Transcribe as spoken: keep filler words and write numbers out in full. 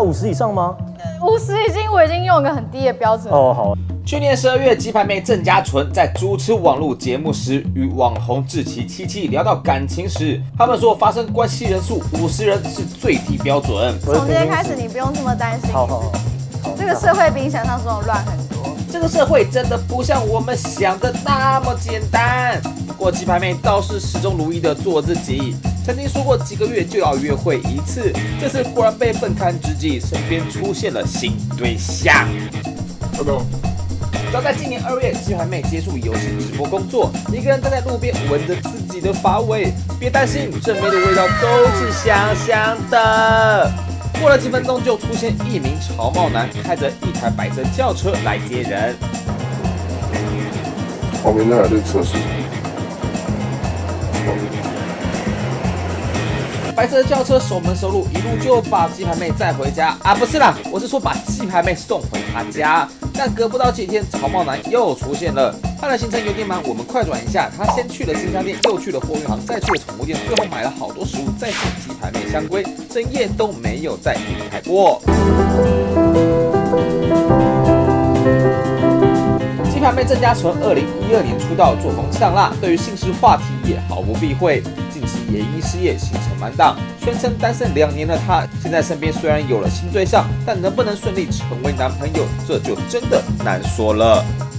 五十以上吗？ 五十已经我已经用一个很低的标准。 哦，好。 去年十二月，鸡排妹郑家纯在主持网络节目时，与网红志祺七七聊到感情时，他们说发生关系人数五十人是最低标准。 从今天开始，你不用这么担心。 好好好。 这个社会比你想象中的乱很多。 这个社会真的不像我们想的那么简单。不过鸡排妹倒是始终如一的做自己。曾经说过几个月就要约会一次，这次忽然被愤慨之际，身边出现了新对象。 Hello。 早在今年二月，鸡排妹结束游戏直播工作，一个人站在路边闻着自己的发尾。别担心，正妹的味道都是香香的。过了几分钟，就出现一名潮帽男，开着一台白色轿车来接人。 旁边那台的车是？ 白色轿车守门守路，一路就把鸡排妹载回家啊！不是啦，我是说把鸡排妹送回她家。但隔不到几天，潮帽男又出现了。他的行程有点忙，我们快转一下。他先去了金商店，又去了货运行，再去了宠物店，最后买了好多食物，再送鸡排妹香龟，整夜都没有再离开过。鸡排妹郑家纯二零一二年出道，作风呛辣，对于性事话题也毫不避讳。近期也因事业行程满档，宣称单身两年的他，现在身边虽然有了新对象，但能不能顺利成为男朋友，这就真的难说了。